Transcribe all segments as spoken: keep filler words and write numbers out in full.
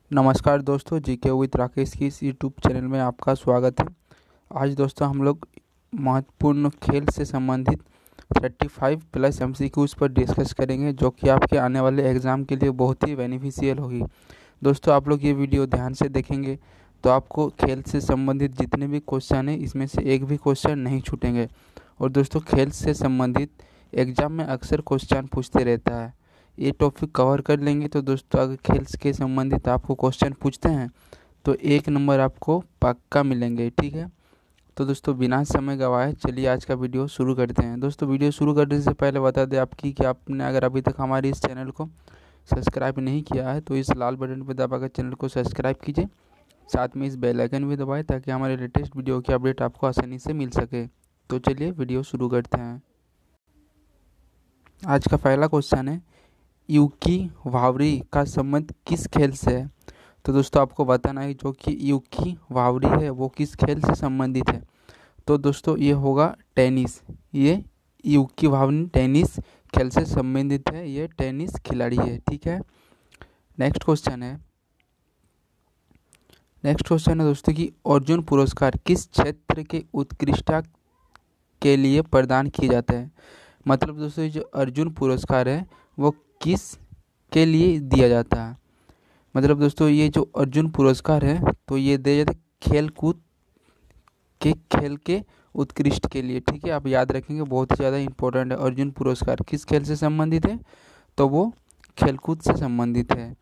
नमस्कार दोस्तों, जी के विद राकेश की इस यूट्यूब चैनल में आपका स्वागत है। आज दोस्तों हम लोग महत्वपूर्ण खेल से संबंधित पैंतीस प्लस एमसीक्यूज पर डिस्कस करेंगे, जो कि आपके आने वाले एग्ज़ाम के लिए बहुत ही बेनिफिशियल होगी। दोस्तों आप लोग ये वीडियो ध्यान से देखेंगे तो आपको खेल से संबंधित जितने भी क्वेश्चन हैं इसमें से एक भी क्वेश्चन नहीं छूटेंगे। और दोस्तों खेल से संबंधित एग्ज़ाम में अक्सर क्वेश्चन पूछते रहता है, ये टॉपिक कवर कर लेंगे तो दोस्तों अगर खेल के संबंधित आपको क्वेश्चन पूछते हैं तो एक नंबर आपको पक्का मिलेंगे। ठीक है, तो दोस्तों बिना समय गवाए चलिए आज का वीडियो शुरू करते हैं। दोस्तों वीडियो शुरू करने से पहले बता दें आपकी कि आपने अगर अभी तक हमारे इस चैनल को सब्सक्राइब नहीं किया है तो इस लाल बटन पर दबाकर चैनल को सब्सक्राइब कीजिए, साथ में इस बेल आइकन भी दबाएं ताकि हमारे लेटेस्ट वीडियो की अपडेट आपको आसानी से मिल सके। तो चलिए वीडियो शुरू करते हैं। आज का पहला क्वेश्चन है, यूकी वावरी का संबंध किस खेल से है? तो दोस्तों आपको बताना है जो कि यूकी वावरी है वो किस खेल से संबंधित है। तो दोस्तों ये होगा टेनिस। ये यूकी वावरी टेनिस खेल से संबंधित है, ये टेनिस खिलाड़ी है। ठीक है, नेक्स्ट क्वेश्चन है नेक्स्ट क्वेश्चन है दोस्तों कि अर्जुन पुरस्कार किस क्षेत्र के उत्कृष्टता के लिए प्रदान किए जाते हैं? मतलब दोस्तों जो अर्जुन पुरस्कार है वो किस के लिए दिया जाता है? मतलब दोस्तों ये जो अर्जुन पुरस्कार है तो ये दिया जाता है खेल कूद के खेल के उत्कृष्ट के लिए। ठीक है, आप याद रखेंगे, बहुत ही ज़्यादा इंपॉर्टेंट है। अर्जुन पुरस्कार किस खेल से संबंधित है? तो वो खेलकूद से संबंधित है।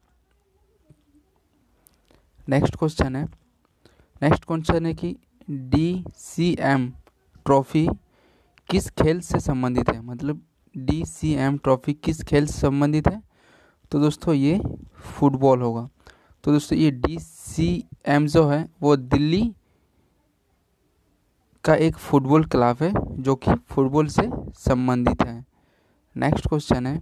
नेक्स्ट क्वेश्चन है नेक्स्ट क्वेश्चन है कि डी सी एम ट्रॉफी किस खेल से संबंधित है? मतलब डी सी एम ट्रॉफी किस खेल से संबंधित है? तो दोस्तों ये फुटबॉल होगा। तो दोस्तों ये डी सी एम जो है वो दिल्ली का एक फुटबॉल क्लब है जो कि फुटबॉल से संबंधित है। नेक्स्ट क्वेश्चन है,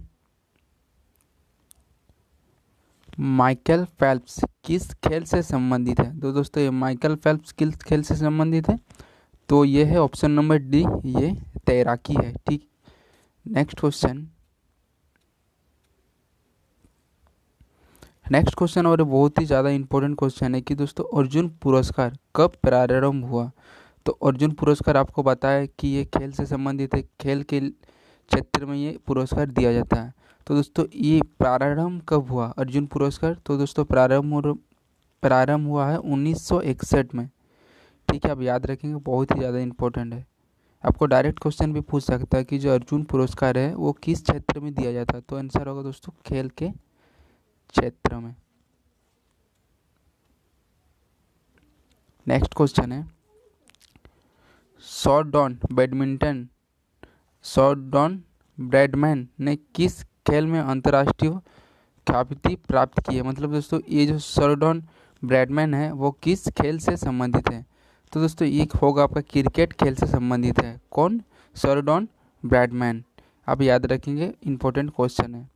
माइकल फेल्प्स किस खेल से संबंधित है? तो दोस्तों ये माइकल फेल्प्स किस खेल से संबंधित है? तो ये है ऑप्शन नंबर डी, ये तैराकी है। ठीक, नेक्स्ट क्वेश्चन नेक्स्ट क्वेश्चन और बहुत ही ज़्यादा इंपॉर्टेंट क्वेश्चन है कि दोस्तों अर्जुन पुरस्कार कब प्रारंभ हुआ? तो अर्जुन पुरस्कार आपको बताया कि ये खेल से संबंधित है, खेल के क्षेत्र में ये पुरस्कार दिया जाता है। तो दोस्तों ये प्रारंभ कब हुआ अर्जुन पुरस्कार? तो दोस्तों प्रारंभ प्रारंभ हुआ है उन्नीस सौ इकसठ में। ठीक है, आप याद रखेंगे, बहुत ही ज़्यादा इंपॉर्टेंट है। आपको डायरेक्ट क्वेश्चन भी पूछ सकता है कि जो अर्जुन पुरस्कार है वो किस क्षेत्र में दिया जाता है? तो आंसर होगा दोस्तों खेल के क्षेत्र में। नेक्स्ट क्वेश्चन है, शॉर्डॉन बैडमिंटन शॉर्डॉन ब्रैडमैन ने किस खेल में अंतर्राष्ट्रीय ख्याति प्राप्त की है? मतलब दोस्तों ये जो शॉर्डॉन ब्रैडमैन है वो किस खेल से संबंधित है? तो दोस्तों ये होगा आपका क्रिकेट खेल से संबंधित है। कौन? Sir don Bradman. आप याद रखेंगे, इंपॉर्टेंट क्वेश्चन है।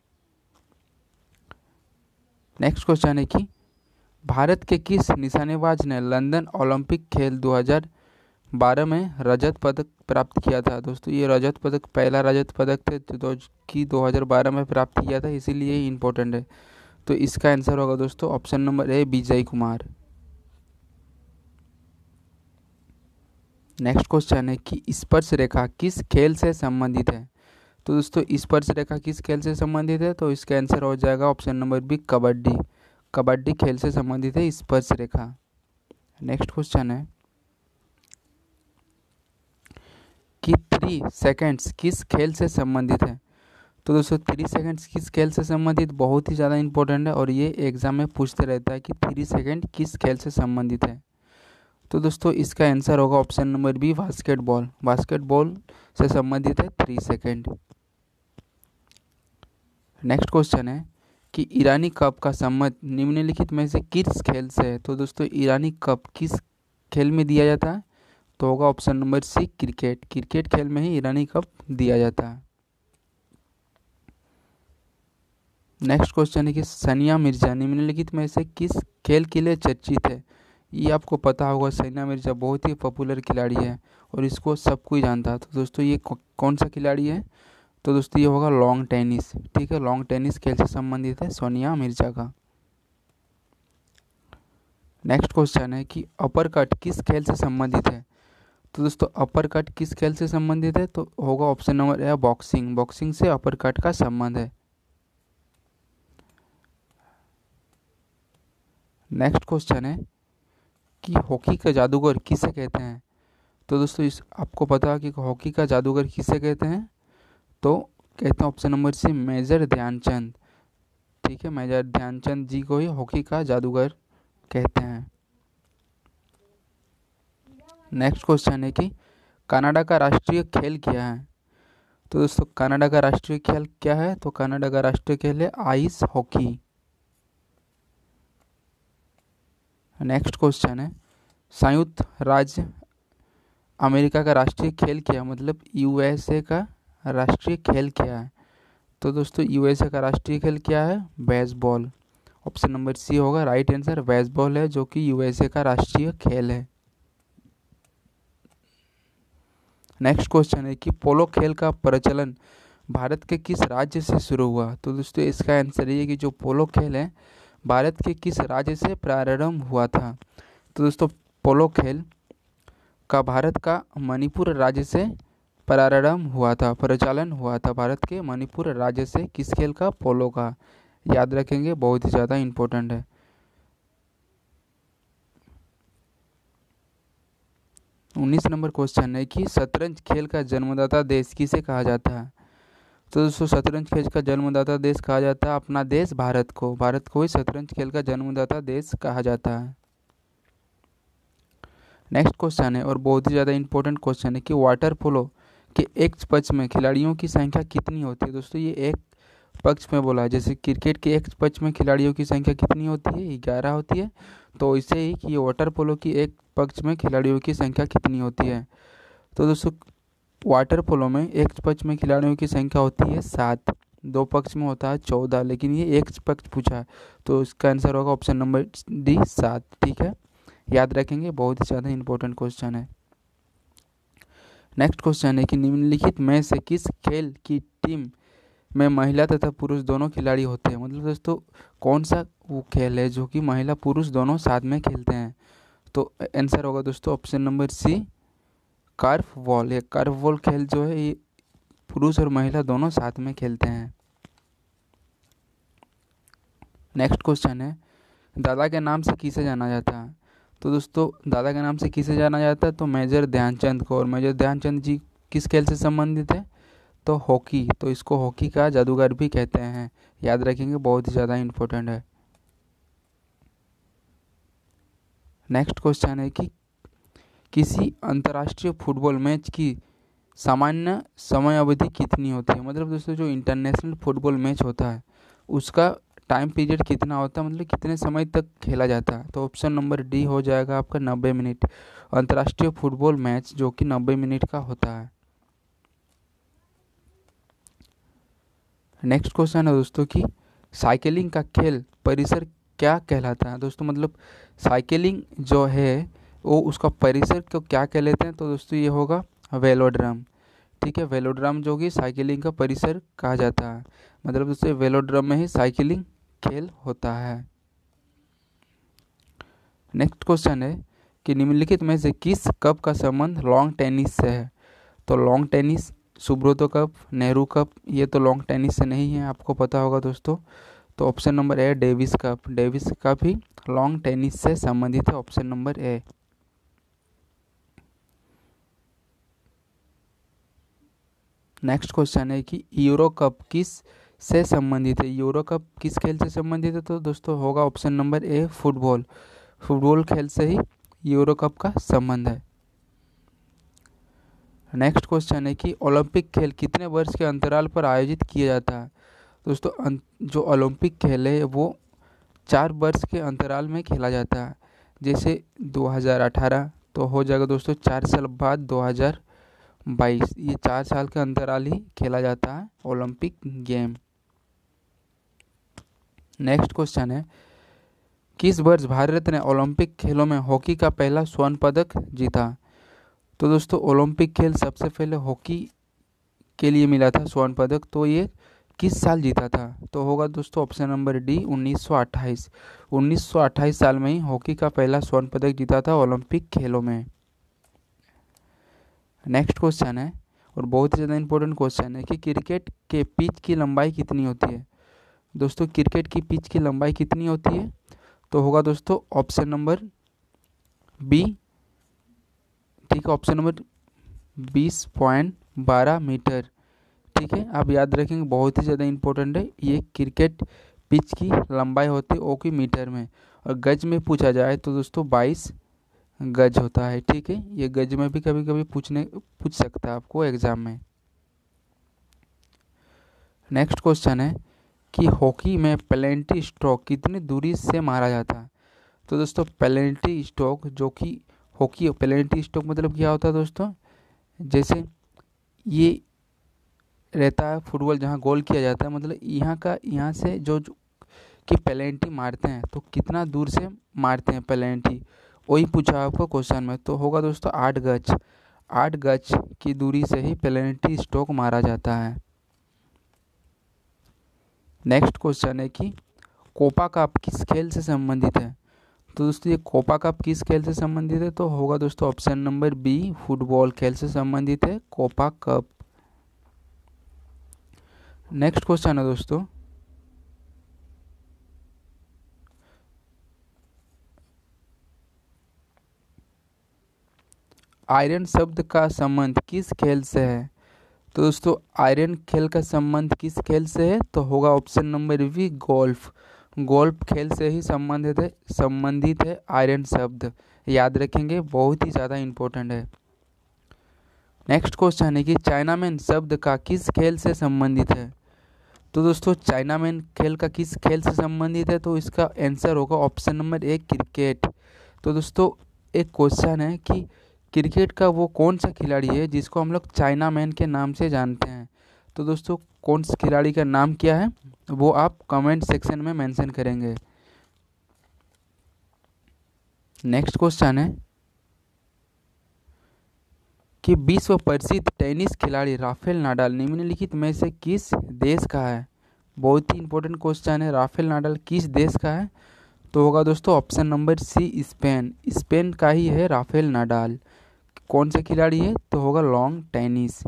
नेक्स्ट क्वेश्चन है कि भारत के किस निशानेबाज ने लंदन ओलंपिक खेल दो हज़ार बारह में रजत पदक प्राप्त किया था? दोस्तों ये रजत पदक पहला रजत पदक थे जो कि दो हज़ार बारह में प्राप्त किया था, इसीलिए ये इम्पोर्टेंट है। तो इसका आंसर होगा दोस्तों option number A, Vijay Kumar. Next question है कि स्पर्श रेखा किस खेल से संबंधित है? तो दोस्तों स्पर्श रेखा किस खेल से संबंधित है? तो इसका आंसर हो जाएगा option number B, kabaddi. Kabaddi खेल से संबंधित है स्पर्श रेखा। नेक्स्ट क्वेश्चन है कि थ्री सेकंड्स किस खेल से संबंधित है? तो दोस्तों थ्री सेकंड्स किस खेल से संबंधित, बहुत ही ज़्यादा इंपॉर्टेंट है और ये एग्जाम में पूछते रहता है कि थ्री सेकंड किस खेल से संबंधित है। तो दोस्तों इसका आंसर होगा option number B, basketball. Basketball से संबंधित है थ्री सेकंड। नेक्स्ट क्वेश्चन है कि ईरानी कप का संबंध निम्नलिखित में से किस खेल से है? तो दोस्तों ईरानी कप किस खेल में दिया जाता है? तो होगा option number C, cricket. Cricket खेल में ही ईरानी कप दिया जाता है। नेक्स्ट क्वेश्चन है कि सानिया मिर्जा निम्नलिखित में से किस खेल के लिए चर्चित है? ये आपको पता होगा, सानिया मिर्जा बहुत ही पॉपुलर खिलाड़ी है और इसको सब कोई जानता है। तो दोस्तों ये कौन सा खिलाड़ी है? तो दोस्तों ये होगा लॉन्ग टेनिस। ठीक है, लॉन्ग टेनिस खेल से संबंधित है सानिया मिर्जा का। नेक्स्ट क्वेश्चन है कि अपर कट किस खेल से संबंधित है। तो दोस्तों अपर कट किस खेल से संबंधित है, तो होगा option number A boxing. Boxing से अपर कट का संबंध है। नेक्स्ट क्वेश्चन है कि हॉकी का जादूगर किसे कहते हैं। तो दोस्तों इस आपको पता है कि हॉकी का जादूगर किसे कहते हैं, तो कहते हैं option number C Major Dhyanchand. ठीक है, मेजर ध्यानचंद जी को ही हॉकी का जादूगर कहते हैं। नेक्स्ट क्वेश्चन है कि कनाडा का राष्ट्रीय खेल क्या है। तो दोस्तों कनाडा का राष्ट्रीय खेल क्या है, तो कनाडा का राष्ट्रीय खेल है आइस हॉकी। नेक्स्ट क्वेश्चन है संयुक्त राज्य अमेरिका का राष्ट्रीय खेल क्या है, मतलब यूएसए का राष्ट्रीय खेल क्या है। तो दोस्तों यूएसए का राष्ट्रीय खेल क्या है, बेसबॉल। ऑप्शन नंबर सी होगा राइट आंसर, बेसबॉल है जो कि यूएसए का राष्ट्रीय खेल है। नेक्स्ट क्वेश्चन है कि पोलो खेल का प्रचलन भारत के किस राज्य से शुरू हुआ। तो दोस्तों इसका आंसर ये है कि जो पोलो खेल है भारत के किस राज्य से प्रारंभ हुआ था। तो दोस्तों पोलो खेल का भारत का मणिपुर राज्य से प्रारंभ हुआ था, प्रचलन हुआ था भारत के मणिपुर राज्य से। किस खेल का, पोलो का। याद रखेंगे, बहुत ही ज़्यादा इम्पोर्टेंट है। उन्नीस नंबर क्वेश्चन है कि शतरंज खेल का जन्मदाता देश किसे कहा जाता है। तो दोस्तों शतरंज खेल का जन्मदाता देश कहा जाता है अपना देश भारत को। भारत को ही शतरंज खेल का जन्मदाता देश कहा जाता है। नेक्स्ट क्वेश्चन है और बहुत ही ज़्यादा इंपॉर्टेंट क्वेश्चन है कि वाटर पोलो के एक पक्ष में खिलाड़ियों की संख्या कितनी होती है। दोस्तों ये एक पक्ष में बोला है, जैसे क्रिकेट के एक पक्ष में खिलाड़ियों की संख्या कितनी होती है, ग्यारह होती है। तो इसे ही कि ये वाटर पोलो की एक पक्ष में खिलाड़ियों की संख्या कितनी होती है। तो दोस्तों वाटर पोलो में एक पक्ष में खिलाड़ियों की संख्या होती है सात, दो पक्ष में होता है चौदह, लेकिन ये एक पक्ष पूछा है तो इसका आंसर होगा ऑप्शन नंबर डी सात। ठीक है, याद रखेंगे, बहुत ही ज़्यादा इंपॉर्टेंट क्वेश्चन है। नेक्स्ट क्वेश्चन है कि निम्नलिखित में से किस खेल की टीम में महिला तथा पुरुष दोनों खिलाड़ी होते हैं। मतलब दोस्तों कौन सा वो खेल है जो कि महिला पुरुष दोनों साथ में खेलते हैं। तो आंसर होगा दोस्तों option number C korfball. ये कर्फ बॉल खेल जो है ये पुरुष और महिला दोनों साथ में खेलते हैं। नेक्स्ट क्वेश्चन है दादा के नाम से किसे जाना जाता है। तो दोस्तों दादा के नाम से किसे जाना जाता है, तो मेजर ध्यानचंद को। और मेजर ध्यानचंद जी किस खेल से संबंधित है, तो हॉकी। तो इसको हॉकी का जादूगर भी कहते हैं। याद रखेंगे, बहुत ही ज़्यादा इम्पोर्टेंट है। नेक्स्ट क्वेश्चन है कि किसी अंतर्राष्ट्रीय फुटबॉल मैच की सामान्य समय अवधि कितनी होती है। मतलब दोस्तों जो इंटरनेशनल फुटबॉल मैच होता है उसका टाइम पीरियड कितना होता है, मतलब कितने समय तक खेला जाता है। तो ऑप्शन नंबर डी हो जाएगा आपका नब्बे मिनट। अंतर्राष्ट्रीय फुटबॉल मैच जो कि नब्बे मिनट का होता है। नेक्स्ट क्वेश्चन है दोस्तों कि साइकिलिंग का खेल परिसर क्या कहलाता है। दोस्तों मतलब साइकिलिंग जो है वो उसका परिसर को क्या कह लेते हैं, तो दोस्तों ये होगा वेलोड्रम। ठीक है, वेलोड्रम जो कि साइकिलिंग का परिसर कहा जाता है। मतलब दोस्तों वेलोड्रम में ही साइकिलिंग खेल होता है। नेक्स्ट क्वेश्चन है कि निम्नलिखित में से किस कप का संबंध लॉन्ग टेनिस से है। तो lawn tennis Subroto Cup, Nehru Cup, ये तो लॉन्ग टेनिस से नहीं है, आपको पता होगा दोस्तों। तो option number A Davis Cup. Davis Cup ही लॉन्ग टेनिस से संबंधित है, option number A. Next question है कि यूरो कप किस से संबंधित है। यूरो कप किस खेल से संबंधित है, तो दोस्तों होगा option number A football. Football खेल से ही यूरो कप का संबंध है। नेक्स्ट क्वेश्चन है कि ओलंपिक खेल कितने वर्ष के अंतराल पर आयोजित किया जाता है। दोस्तों जो ओलंपिक खेल है वो चार वर्ष के अंतराल में खेला जाता है। जैसे दो हज़ार अठारह तो हो जाएगा दोस्तों चार साल बाद दो हज़ार बाईस, ये चार साल के अंतराल ही खेला जाता है ओलंपिक गेम। नेक्स्ट क्वेश्चन है किस वर्ष भारत ने ओलंपिक खेलों में हॉकी का पहला स्वर्ण पदक जीता। तो दोस्तों ओलंपिक खेल सबसे पहले हॉकी के लिए मिला था स्वर्ण पदक, तो ये किस साल जीता था? तो होगा दोस्तों ऑप्शन नंबर डी उन्नीस सौ अट्ठाईस। उन्नीस सौ अट्ठाईस साल में ही हॉकी का पहला स्वर्ण पदक जीता था ओलंपिक खेलों में। नेक्स्ट क्वेश्चन है और बहुत ही ज़्यादा इंपॉर्टेंट क्वेश्चन है कि क्रिकेट के पिच की लंबाई कितनी होती है? दोस्तों क्रिकेट की पिच की लंबाई कितनी होती है? तो होगा दोस्तों ऑप्शन नंबर बी, ठीक है, ऑप्शन नंबर बीस पॉइंट बारह मीटर। ठीक है, आप याद रखेंगे, बहुत ही ज़्यादा इंपॉर्टेंट है। ये क्रिकेट पिच की लंबाई होती है ओ की मीटर में, और गज में पूछा जाए तो दोस्तों बाईस गज होता है। ठीक है, ये गज में भी कभी कभी पूछने पूछ सकता है आपको एग्जाम में। नेक्स्ट क्वेश्चन है कि हॉकी में पेनल्टी स्ट्रोक कितनी दूरी से मारा जाता है? तो दोस्तों पेनल्टी स्ट्रोक, जो कि हॉकी पेनल्टी स्ट्रोक मतलब क्या होता है दोस्तों, जैसे ये रहता है फुटबॉल जहाँ गोल किया जाता है, मतलब यहाँ का यहाँ से जो, जो कि पेनल्टी मारते हैं तो कितना दूर से मारते हैं पेनल्टी, वही पूछा आपको क्वेश्चन में। तो होगा दोस्तों आठ गज, आठ गज की दूरी से ही पेनल्टी स्ट्रोक मारा जाता है। नेक्स्ट क्वेश्चन है कि कोपा कप किस खेल से संबंधित है? तो दोस्तों ये कोपा कप किस खेल से संबंधित है? तो होगा दोस्तों ऑप्शन नंबर बी, फुटबॉल खेल से संबंधित है कोपा कप। नेक्स्ट क्वेश्चन है दोस्तों आयरन शब्द का संबंध किस खेल से है? तो दोस्तों आयरन खेल का संबंध किस खेल से है? तो होगा option number B, golf. Golf खेल से ही संबंधित है संबंधित है आयरन शब्द, याद रखेंगे, बहुत ही ज़्यादा इम्पोर्टेंट है। नेक्स्ट क्वेश्चन है कि चाइनामैन शब्द का किस खेल से संबंधित है? तो दोस्तों चाइनामैन खेल का किस खेल से संबंधित है? तो इसका आंसर होगा ऑप्शन नंबर एक, क्रिकेट। तो दोस्तों एक क्वेश्चन है कि क्रिकेट का वो कौन सा खिलाड़ी है जिसको हम लोग चाइनामैन के नाम से जानते हैं? तो दोस्तों कौन से खिलाड़ी का नाम क्या है वो आप कमेंट सेक्शन में मेंशन करेंगे। नेक्स्ट क्वेश्चन है कि विश्व प्रसिद्ध टेनिस खिलाड़ी राफेल नाडाल निम्नलिखित में से किस देश का है? बहुत ही इंपॉर्टेंट क्वेश्चन है, राफेल नाडाल किस देश का है? तो होगा दोस्तों option number C, Spain. Spain का ही है राफेल नाडाल। कौन से खिलाड़ी है? तो होगा लॉन्ग टेनिस।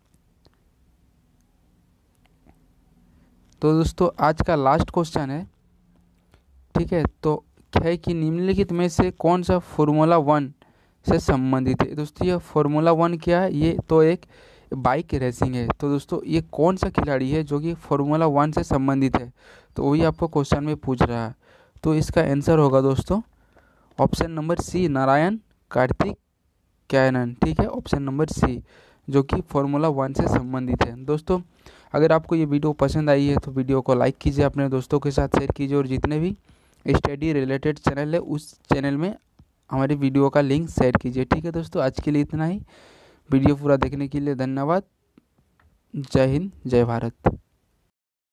तो दोस्तों आज का लास्ट क्वेश्चन है, ठीक है, तो है कि निम्नलिखित में से कौन सा फॉर्मूला वन से संबंधित है? दोस्तों ये फॉर्मूला वन क्या है? ये तो एक बाइक रेसिंग है। तो दोस्तों ये कौन सा खिलाड़ी है जो कि फॉर्मूला वन से संबंधित है? तो वही आपको क्वेश्चन में पूछ रहा है। तो इसका आंसर होगा दोस्तों option number C, Narain Karthikeyan. ठीक है, ऑप्शन नंबर सी, जो कि फॉर्मूला वन से संबंधित है। दोस्तों अगर आपको ये वीडियो पसंद आई है तो वीडियो को लाइक कीजिए, अपने दोस्तों के साथ शेयर कीजिए, और जितने भी स्टडी रिलेटेड चैनल है उस चैनल में हमारे वीडियो का लिंक शेयर कीजिए। ठीक है दोस्तों, आज के लिए इतना ही। वीडियो पूरा देखने के लिए धन्यवाद। जय हिंद, जय भारत।